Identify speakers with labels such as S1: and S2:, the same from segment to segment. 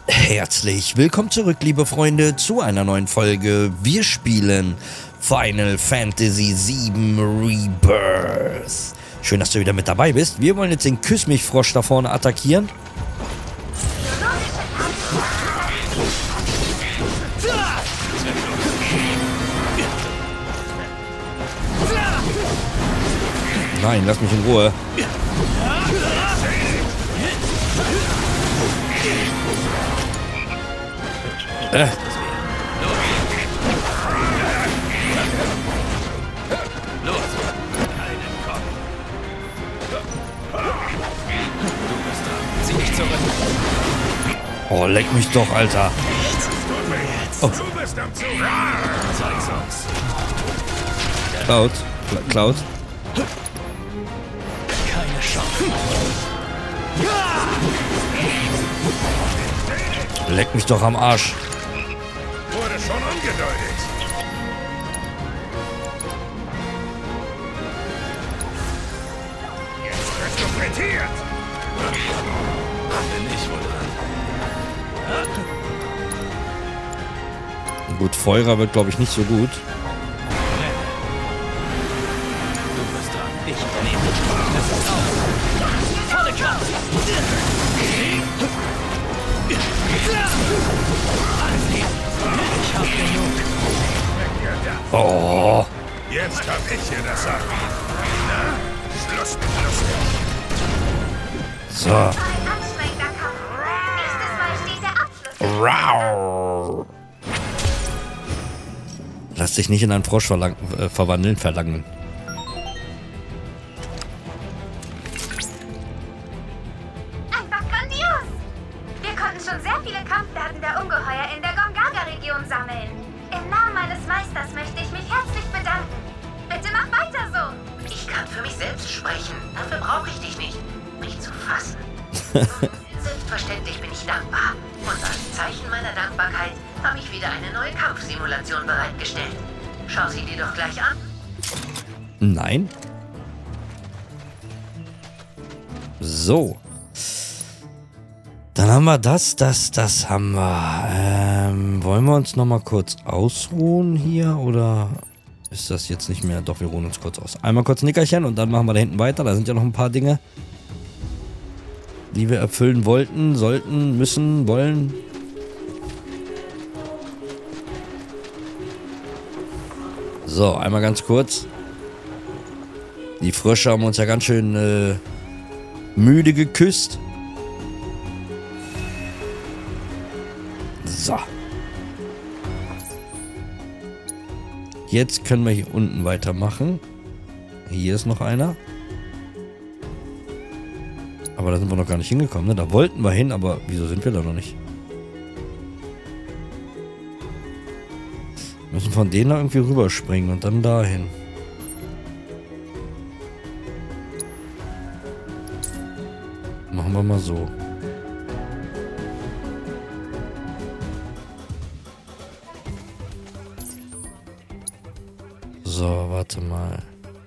S1: Herzlich willkommen zurück, liebe Freunde, zu einer neuen Folge. Wir spielen Final Fantasy VII Rebirth. Schön, dass du wieder mit dabei bist. Wir wollen jetzt den Küss-mich-Frosch da vorne attackieren. Nein, lass mich in Ruhe. Oh, leck mich doch, Alter. Oh. Cloud.
S2: Keine Chance.
S1: Leck mich doch am Arsch.
S3: Wurde schon angedeutet. Jetzt wirst du frittiert.
S2: Bin ich wohl dran.
S1: Gut, Feuer wird, glaube ich, nicht so gut.
S2: Du bist dran. Ich nehme dich. Das ist auf. Volle Kraft. Ich hab genug.
S1: Oh.
S3: Jetzt hab ich hier das Sagen. Na, Schluss mit lustig.
S1: So.
S4: Ein anstrengender Kampf. Nächstes Mal steht der Abschluss.
S1: Rau. Lass dich nicht in einen Frosch verwandeln, verlangen.
S4: Einfach grandios. Wir konnten schon sehr viele Kampfdaten der Ungeheuer in der Gongaga-Region sammeln. Im Namen meines Meisters möchte ich mich herzlich bedanken. Bitte mach weiter so.
S5: Ich kann für mich selbst sprechen. Dafür brauche ich dich nicht. Nicht zu fassen. Selbstverständlich bin ich dankbar. Und als Zeichen meiner Dankbarkeit habe ich wieder eine neue Kampfsimulation bereitgestellt. Schau sie dir doch gleich an.
S1: Nein. So. Dann haben wir das haben wir. Wollen wir uns noch mal kurz ausruhen hier oder ist das jetzt nicht mehr? Doch, wir ruhen uns kurz aus. Einmal kurz Nickerchen und dann machen wir da hinten weiter. Da sind ja noch ein paar Dinge, die wir erfüllen wollten, sollten, müssen, wollen. So, einmal ganz kurz. Die Frösche haben uns ja ganz schön müde geküsst. So. Jetzt können wir hier unten weitermachen. Hier ist noch einer. Aber da sind wir noch gar nicht hingekommen, ne? Da wollten wir hin, aber wieso sind wir da noch nicht? Wir müssen von denen da irgendwie rüberspringen und dann dahin. Machen wir mal so. So, warte mal.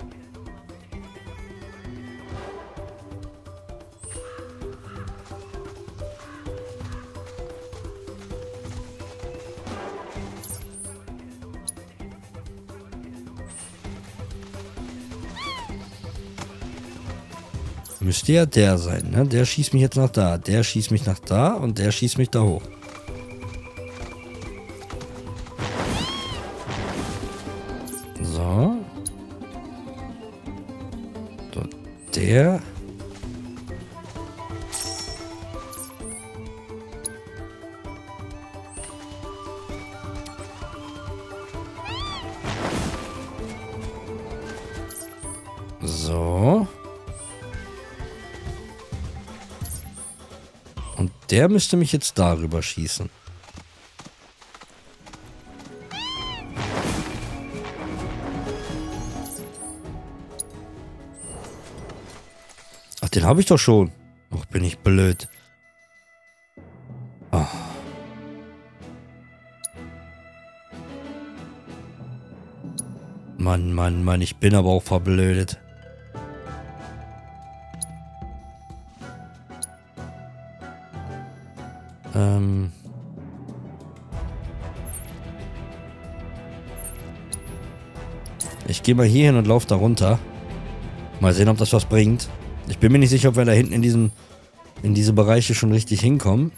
S1: Müsste ja der sein, ne? Der schießt mich jetzt nach da. Der schießt mich nach da und der schießt mich da hoch. So. So, der. So. Und der müsste mich jetzt darüber schießen. Ach, den habe ich doch schon. Ach, bin ich blöd. Oh. Mann, Mann, Mann, ich bin aber auch verblödet. Ich gehe mal hier hin und laufe da runter. Mal sehen, ob das was bringt. Ich bin mir nicht sicher, ob wir da hinten in diese Bereiche schon richtig hinkommen.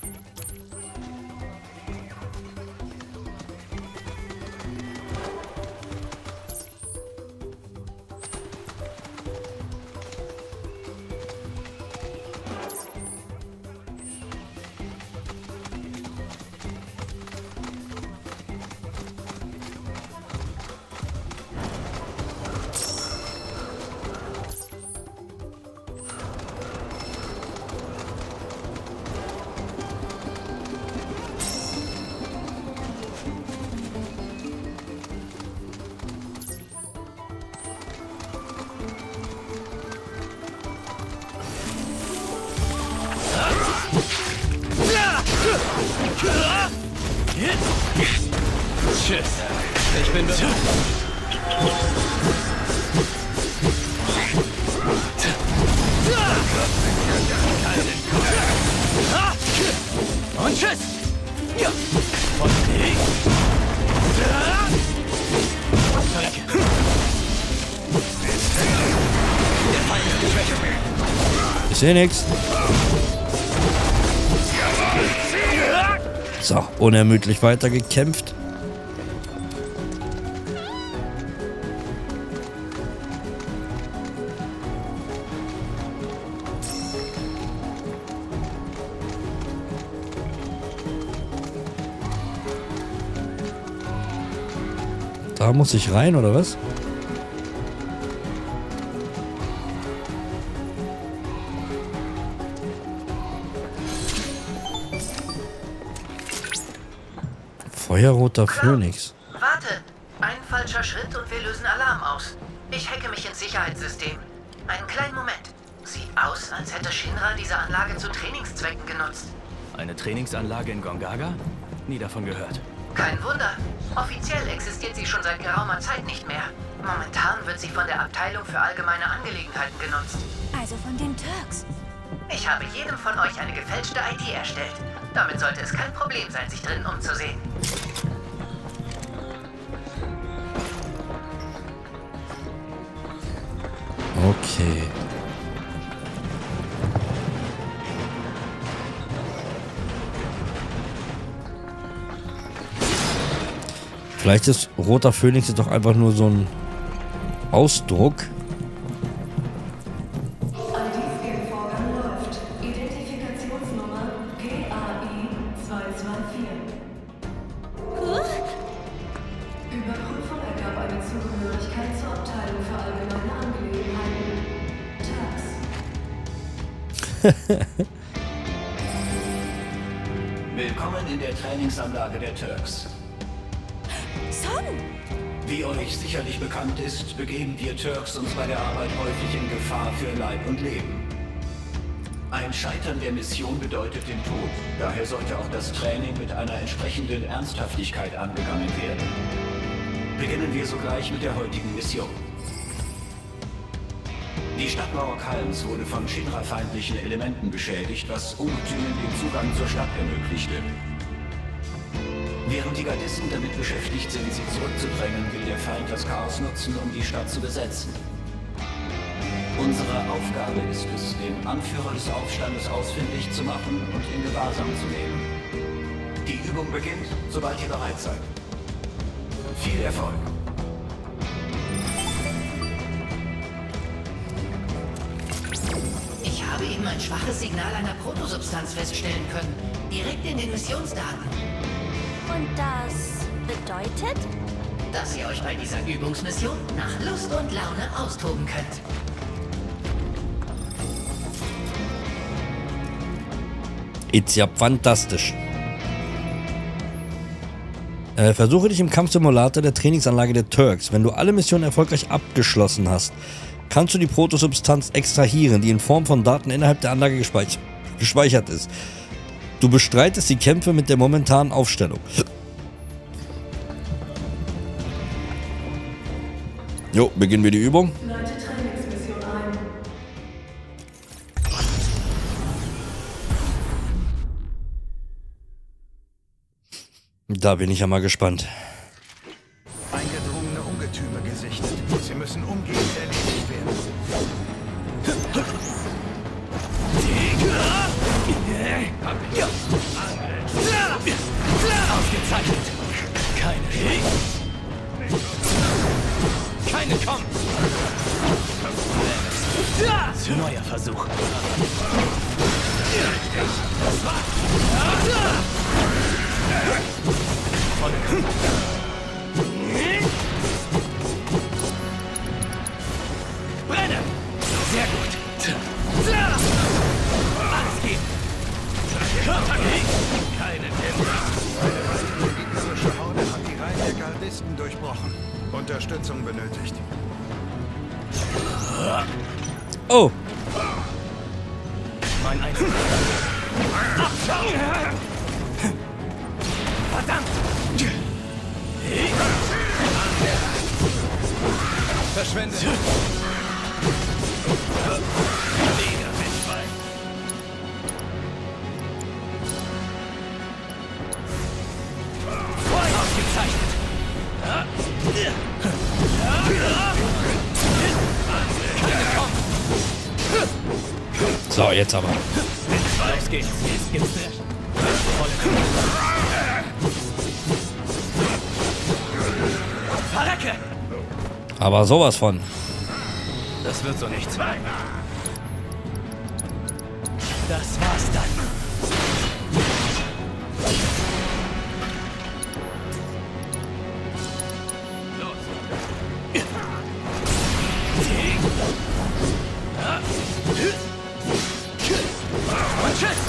S2: Tschüss. Ich bin bereit. Und tschüss. Und ich.
S1: Ich sehe nichts. So, unermüdlich weitergekämpft. Da muss ich rein, oder was? Feuerroter Phönix.
S5: Warte! Ein falscher Schritt und wir lösen Alarm aus. Ich hacke mich ins Sicherheitssystem. Einen kleinen Moment. Sieht aus, als hätte Shinra diese Anlage zu Trainingszwecken genutzt.
S2: Eine Trainingsanlage in Gongaga? Nie davon gehört.
S5: Kein Wunder. Offiziell existiert sie schon seit geraumer Zeit nicht mehr. Momentan wird sie von der Abteilung für allgemeine Angelegenheiten genutzt.
S6: Also von den Turks.
S5: Ich habe jedem von euch eine gefälschte ID erstellt. Damit sollte es kein Problem sein, sich drinnen umzusehen.
S1: Okay. Vielleicht ist roter Phönix jetzt doch einfach nur so ein Ausdruck.
S7: ID-Scan-Vorgang läuft. Identifikationsnummer GAI 224. Überprüfung ergab eine Zugehörigkeit zur Abteilung für allgemeine Angelegenheiten. Turks.
S8: Willkommen in der Trainingsanlage der Turks.
S6: Son!
S8: Wie euch sicherlich bekannt ist, begeben wir Turks uns bei der Arbeit häufig in Gefahr für Leib und Leben. Ein Scheitern der Mission bedeutet den Tod. Daher sollte auch das Training mit einer entsprechenden Ernsthaftigkeit angegangen werden. Beginnen wir sogleich mit der heutigen Mission. Die Stadtmauer Kalms wurde von Shinra-feindlichen Elementen beschädigt, was Ungetümen den Zugang zur Stadt ermöglichte. Während die Gardisten damit beschäftigt sind, sie zurückzudrängen, will der Feind das Chaos nutzen, um die Stadt zu besetzen. Unsere Aufgabe ist es, den Anführer des Aufstandes ausfindig zu machen und in Gewahrsam zu nehmen. Die Übung beginnt, sobald ihr bereit seid. Viel Erfolg!
S5: Ich habe eben ein schwaches Signal einer Protosubstanz feststellen können. Direkt in den Missionsdaten.
S6: Und das bedeutet?
S5: Dass ihr euch bei dieser Übungsmission nach Lust und Laune austoben könnt.
S1: Ist ja fantastisch. Versuche dich im Kampfsimulator der Trainingsanlage der Turks. Wenn du alle Missionen erfolgreich abgeschlossen hast, kannst du die Protosubstanz extrahieren, die in Form von Daten innerhalb der Anlage gespeichert ist. Du bestreitest die Kämpfe mit der momentanen Aufstellung. Jo, beginnen wir die Übung.
S7: Leite Trainingsmission ein.
S1: Da bin ich ja mal gespannt.
S3: Eingedrungene Ungetüme gesichtet. Sie müssen umgehend erledigt werden.
S2: Ausgezeichnet. Keine kommt. Neuer Versuch. Brenne! Sehr gut. Alles geht. Keine Dämpfer.
S3: Die gegnerische Horde hat die Reihen der Gardisten durchbrochen. Unterstützung benötigt.
S1: Oh.
S2: Mein Einzel. Verdammt! Verschwende! Mega Windball! Ausgezeichnet!
S1: So, jetzt aber.
S2: Los geht's! Jetzt gibt's Verrecke!
S1: Aber sowas von.
S2: Das wird so nichts. Das war's dann. Los. Und tschüss!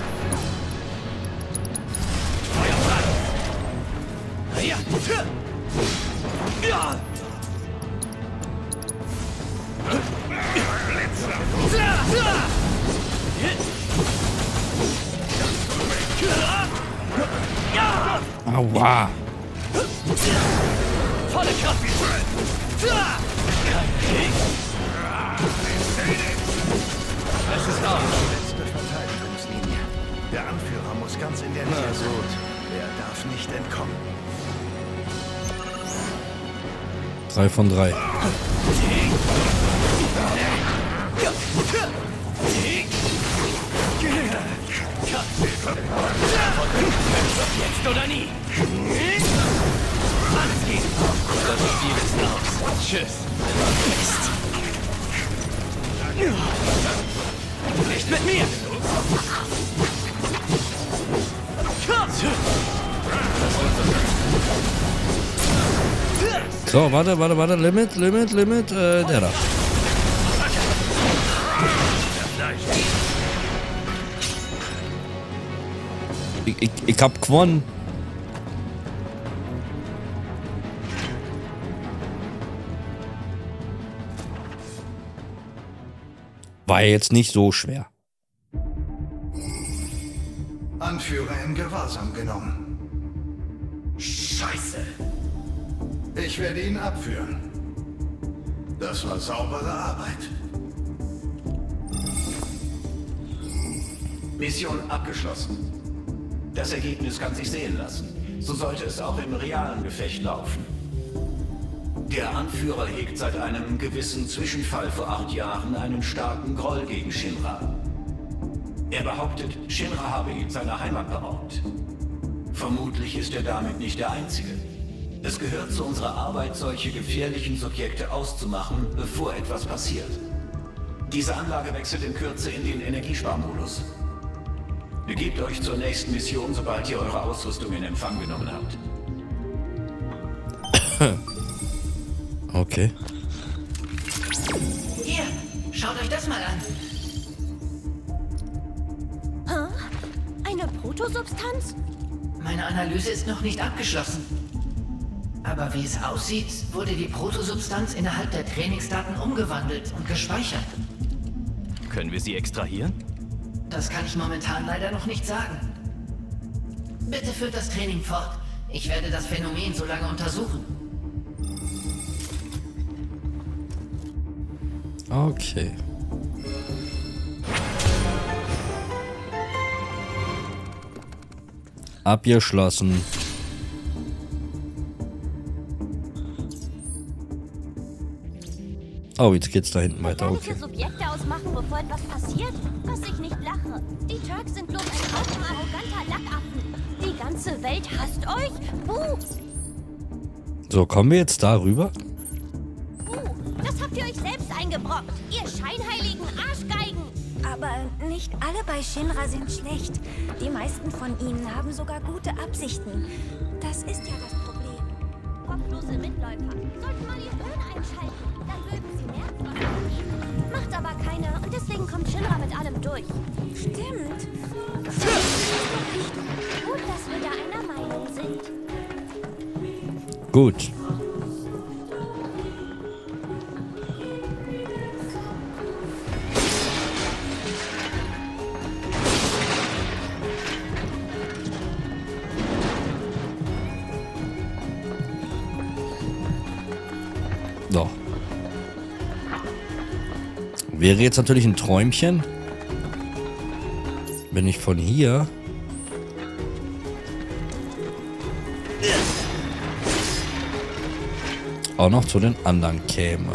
S2: Feuer frei! Ja! Ja!
S1: Aua.
S2: Volle Kraft! Es ist aus!
S3: Letzte Verteidigungslinie. Der Anführer muss ganz in der Nähe sein. Er darf nicht entkommen.
S1: 3 von 3.
S2: Jetzt oder nie! Alles geht! Das Spiel ist aus. Tschüss! Nicht mit mir!
S1: So, warte. Limit. Der da. Ich hab gewonnen. War jetzt nicht so schwer.
S3: Anführer in Gewahrsam genommen.
S8: Scheiße.
S3: Ich werde ihn abführen. Das war saubere Arbeit.
S8: Mission abgeschlossen. Das Ergebnis kann sich sehen lassen. So sollte es auch im realen Gefecht laufen. Der Anführer hegt seit einem gewissen Zwischenfall vor 8 Jahren einen starken Groll gegen Shinra. Er behauptet, Shinra habe ihn seiner Heimat beraubt. Vermutlich ist er damit nicht der Einzige. Es gehört zu unserer Arbeit, solche gefährlichen Subjekte auszumachen, bevor etwas passiert. Diese Anlage wechselt in Kürze in den Energiesparmodus. Begebt euch zur nächsten Mission, sobald ihr eure Ausrüstung in Empfang genommen habt.
S1: Okay.
S5: Hier, schaut euch das mal an.
S6: Hä? Eine Protosubstanz?
S5: Meine Analyse ist noch nicht abgeschlossen. Aber wie es aussieht, wurde die Protosubstanz innerhalb der Trainingsdaten umgewandelt und gespeichert.
S2: Können wir sie extrahieren?
S5: Das kann ich momentan leider noch nicht sagen. Bitte führt das Training fort. Ich werde das Phänomen so lange untersuchen.
S1: Okay. Abgeschlossen. Oh, jetzt geht's da hinten weiter,
S6: Kann
S1: okay.
S6: ich Subjekte ausmachen, bevor etwas passiert? Was ich nicht lache. Die Turks sind bloß ein Haufen arroganter Lackaffen. Die ganze Welt hasst euch? Buh!
S1: So, kommen wir jetzt da rüber?
S6: Das habt ihr euch selbst eingebrockt. Ihr scheinheiligen Arschgeigen.
S4: Aber nicht alle bei Shinra sind schlecht. Die meisten von ihnen haben sogar gute Absichten. Das ist ja das Problem.
S6: Kopflose Mitläufer. Sollten mal ihr Hirn einschalten, dann würden sie mehr von euch geben. Macht aber keiner und deswegen kommt Shinra mit allem durch.
S4: Stimmt.
S6: Gut, dass wir da einer Meinung sind.
S1: Gut. So. Wäre jetzt natürlich ein Träumchen, wenn ich von hier auch noch zu den anderen käme.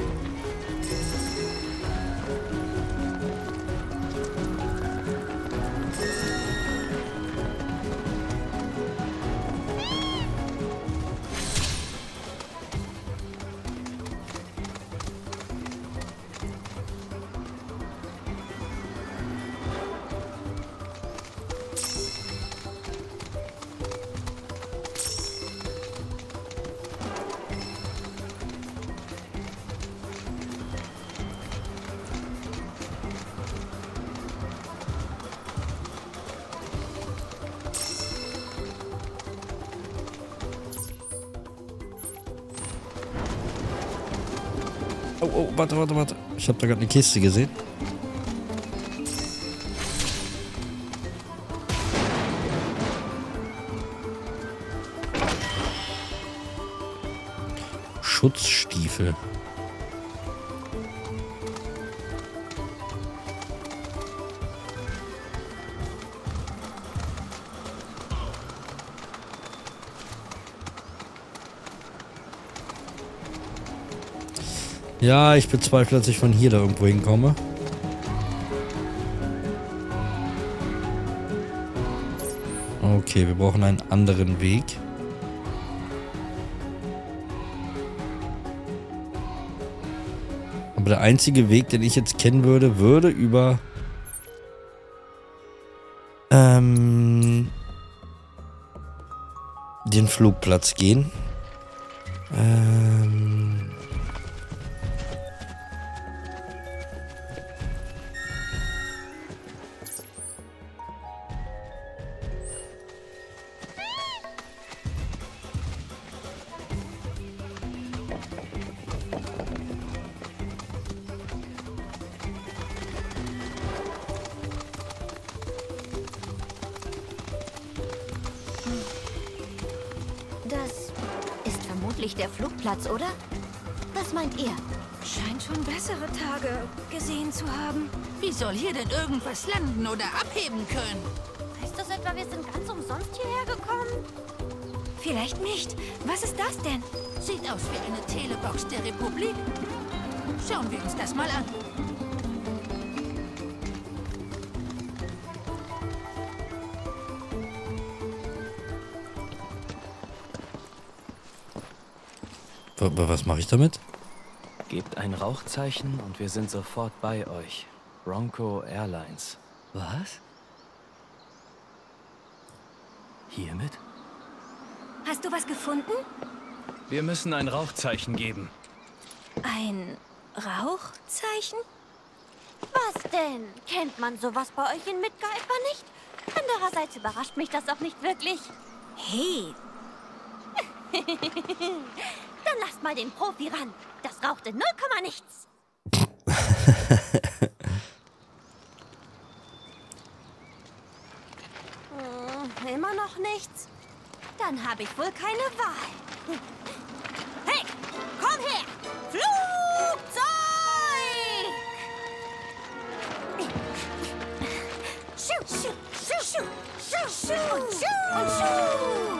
S1: Oh, warte. Ich habe da gerade eine Kiste gesehen. Schutzstiefel. Ja, ich bezweifle, dass ich von hier da irgendwo hinkomme. Okay, wir brauchen einen anderen Weg. Aber der einzige Weg, den ich jetzt kennen würde, würde über den Flugplatz gehen.
S6: Das ist vermutlich der Flugplatz, oder? Was meint ihr?
S4: Scheint schon bessere Tage gesehen zu haben.
S9: Wie soll hier denn irgendwas landen oder abheben können?
S6: Heißt das etwa, wir sind ganz umsonst hierher gekommen?
S4: Vielleicht nicht. Was ist das denn?
S9: Sieht aus wie eine Telebox der Republik. Schauen wir uns das mal an.
S1: Was mache ich damit?
S2: Gebt ein Rauchzeichen und wir sind sofort bei euch. Bronco Airlines. Was? Hiermit?
S4: Hast du was gefunden?
S2: Wir müssen ein Rauchzeichen geben.
S4: Ein Rauchzeichen?
S6: Was denn? Kennt man sowas bei euch in Midgar etwa nicht? Andererseits überrascht mich das auch nicht wirklich.
S4: Hey,
S6: Dann lasst mal den Profi ran. Das rauchte 0, nichts. Immer noch nichts? Dann habe ich wohl keine Wahl. Hey, komm her! Flugzeug! Schuh, schuh, schuh, schuh, schuh, schuh und schuh und schuh!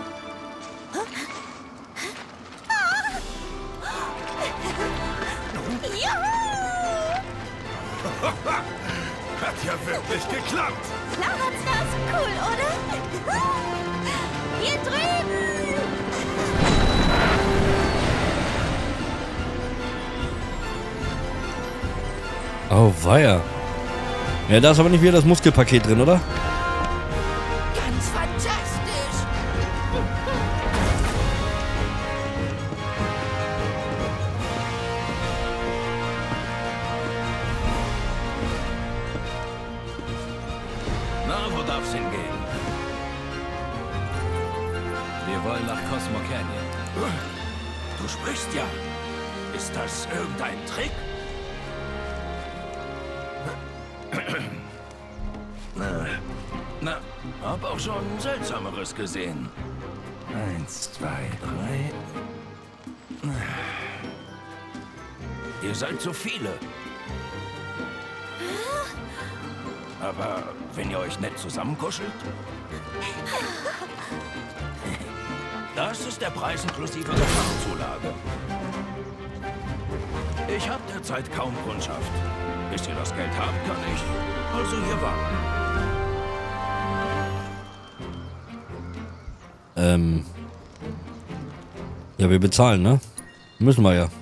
S6: Ja!
S3: Hat ja wirklich geklappt.
S6: Klar hat's das. Cool, oder? Hier drüben!
S1: Oh, weia. Ja, da ist aber nicht wieder das Muskelpaket drin, oder?
S9: Ganz fantastisch.
S8: Na, wo darf's hingehen?
S2: Wir wollen nach Cosmo Canyon.
S8: Du sprichst ja. Ist das irgendein Trick? Na, hab auch schon Seltsameres gesehen. 1, 2, 3. Ihr seid zu viele. Aber wenn ihr euch nett zusammenkuschelt? Das ist der Preis inklusive Gefahrenzulage. Ich hab derzeit kaum Kundschaft. Bis ihr das Geld habt, kann ich also hier warten.
S1: Ja, wir bezahlen, ne? Müssen wir ja.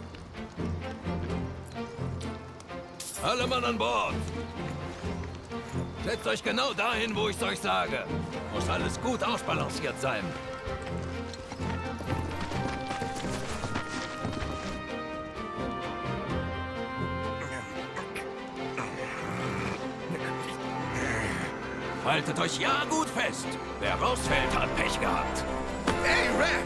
S8: Alle Mann an Bord! Setzt euch genau dahin, wo ich es euch sage. Muss alles gut ausbalanciert sein. Haltet euch ja gut fest. Wer rausfällt, hat Pech gehabt.
S3: Hey, Red!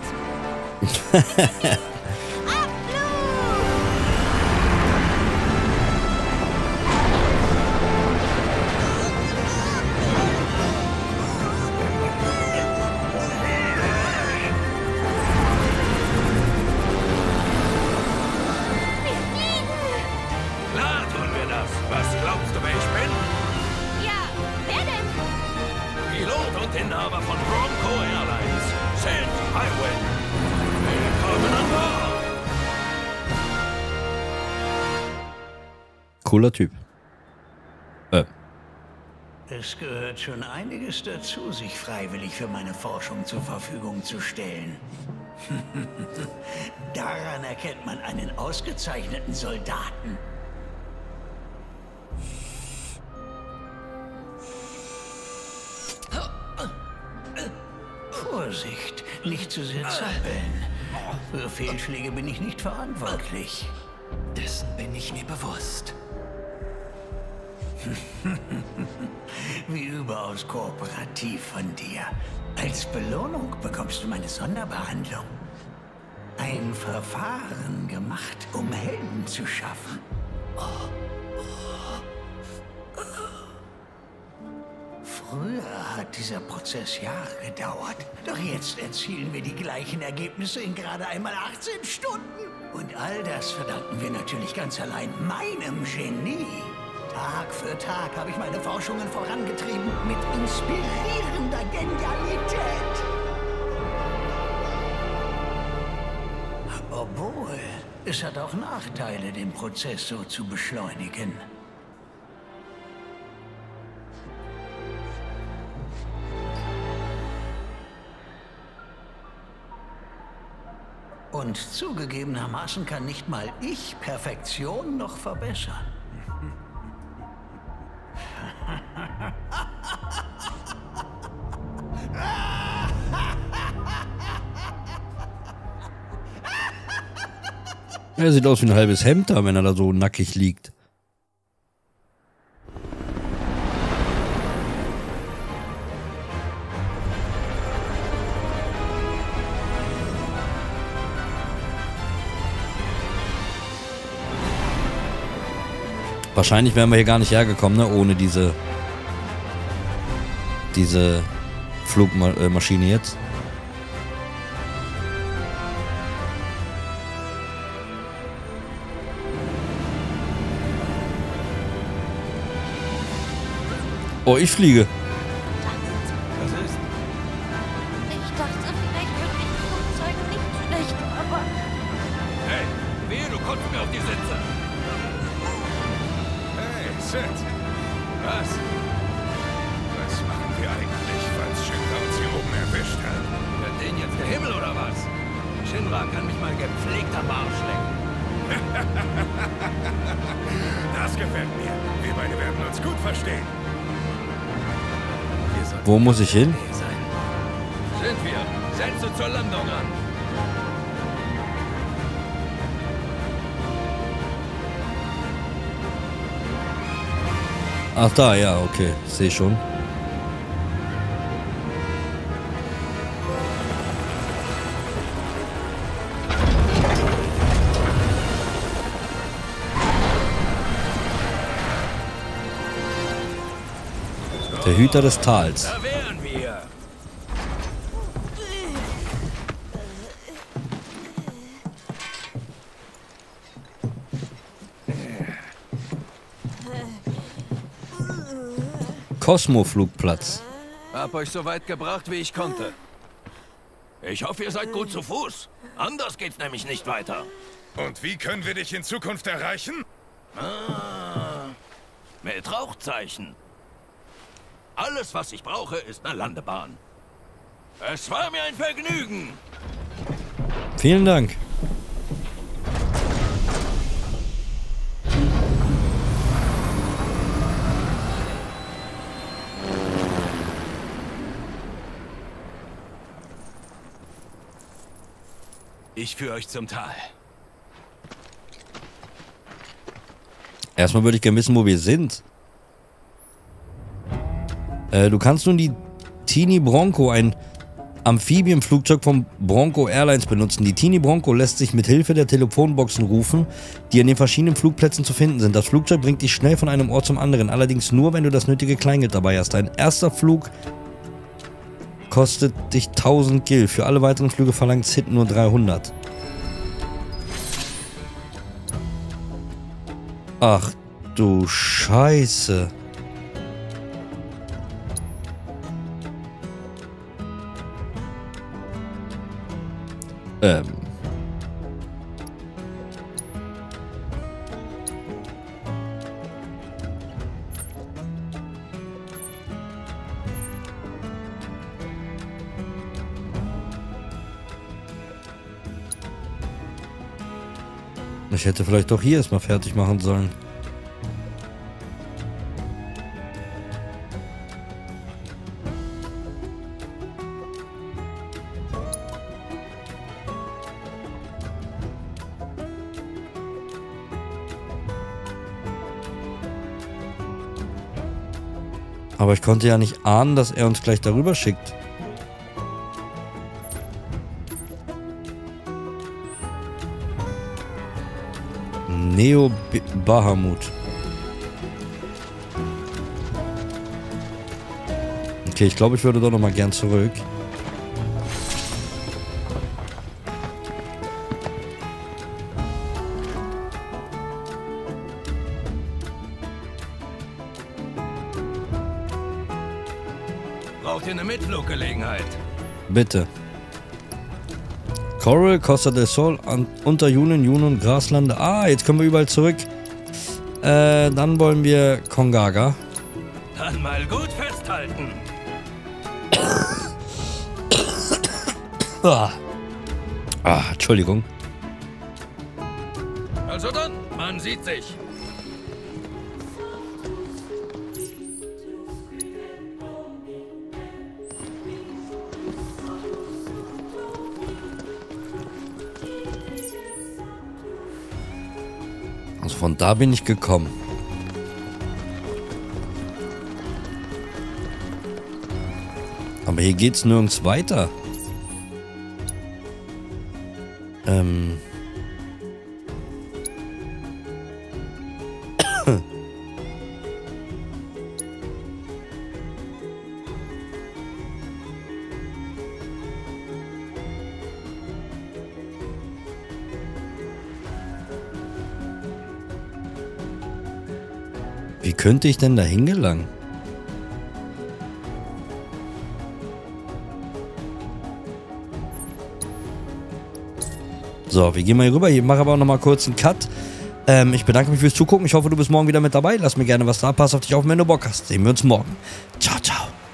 S8: Klar tun wir das. Was glaubst du, wer ich bin?
S6: Ja, wer denn?
S8: Pilot und Inhaber von Bronco Airlines. Sid Highway. Willkommen an Bord.
S1: Cooler Typ.
S10: Es gehört schon einiges dazu, sich freiwillig für meine Forschung zur Verfügung zu stellen. Daran erkennt man einen ausgezeichneten Soldaten. Vorsicht, nicht zu sehr zappeln. Für Fehlschläge bin ich nicht verantwortlich.
S2: Dessen bin ich mir bewusst.
S10: Wie überaus kooperativ von dir. Als Belohnung bekommst du meine Sonderbehandlung. Ein Verfahren gemacht, um Helden zu schaffen. Früher hat dieser Prozess Jahre gedauert. Doch jetzt erzielen wir die gleichen Ergebnisse in gerade einmal 18 Stunden. Und all das verdanken wir natürlich ganz allein meinem Genie. Tag für Tag habe ich meine Forschungen vorangetrieben mit inspirierender Genialität. Obwohl, es hat auch Nachteile, den Prozess so zu beschleunigen. Und zugegebenermaßen kann nicht mal ich Perfektion noch verbessern.
S1: Er sieht aus wie ein halbes Hemd da, wenn er da so nackig liegt. Wahrscheinlich wären wir hier gar nicht hergekommen, ne? Ohne diese Flugmaschine jetzt. Oh, ich fliege.
S8: Was ist?
S6: Ich dachte, vielleicht wirklich Flugzeuge nicht schlecht, aber...
S8: Hey, wehe, du kommst mir auf die Sitze.
S3: Hey, Sid! Was? Was machen wir eigentlich, falls Shinra uns hier oben erwischt hat?
S11: Wird denen jetzt der Himmel oder was? Shinra kann mich mal gepflegt am Arsch lecken.
S3: Das gefällt mir. Wir beide werden uns gut verstehen.
S1: Wo muss ich hin?
S11: Sind wir. Setze zur Landung an.
S1: Ach da, ja, okay. Sehe schon. Der Hüter des Tals.
S11: Da wären wir.
S1: Kosmoflugplatz.
S11: Hab euch so weit gebracht, wie ich konnte. Ich hoffe, ihr seid gut zu Fuß. Anders geht's nämlich nicht weiter.
S3: Und wie können wir dich in Zukunft erreichen?
S11: Mit Rauchzeichen. Alles, was ich brauche, ist eine Landebahn. Es war mir ein Vergnügen.
S1: Vielen Dank.
S11: Ich führe euch zum Tal.
S1: Erstmal würde ich gerne wissen, wo wir sind. Du kannst nun die Teeny Bronco, ein Amphibienflugzeug von Bronco Airlines, benutzen. Die Teeny Bronco lässt sich mit Hilfe der Telefonboxen rufen, die an den verschiedenen Flugplätzen zu finden sind. Das Flugzeug bringt dich schnell von einem Ort zum anderen, allerdings nur, wenn du das nötige Kleingeld dabei hast. Dein erster Flug kostet dich 1000 Gil. Für alle weiteren Flüge verlangt Sid nur 300. Ach du Scheiße. Ich hätte vielleicht doch hier erstmal fertig machen sollen. Aber ich konnte ja nicht ahnen, dass er uns gleich darüber schickt. Neo Bahamut. Okay, ich glaube, ich würde doch noch mal gern zurück.
S11: Braucht ihr eine Mitfluggelegenheit?
S1: Bitte. Coral, Costa del Sol, unter Junon, Graslande. Ah, jetzt können wir überall zurück. Dann wollen wir Kongaga.
S11: Dann mal gut festhalten.
S1: Entschuldigung.
S11: Also dann, man sieht sich.
S1: Also von da bin ich gekommen. Aber hier geht's nirgends weiter. Wie könnte ich denn da hingelangen? So, wir gehen mal hier rüber. Ich mache aber auch noch mal kurz einen Cut. Ich bedanke mich fürs Zugucken. Ich hoffe, du bist morgen wieder mit dabei. Lass mir gerne was da. Pass auf dich auf, wenn du Bock hast. Sehen wir uns morgen. Ciao, ciao.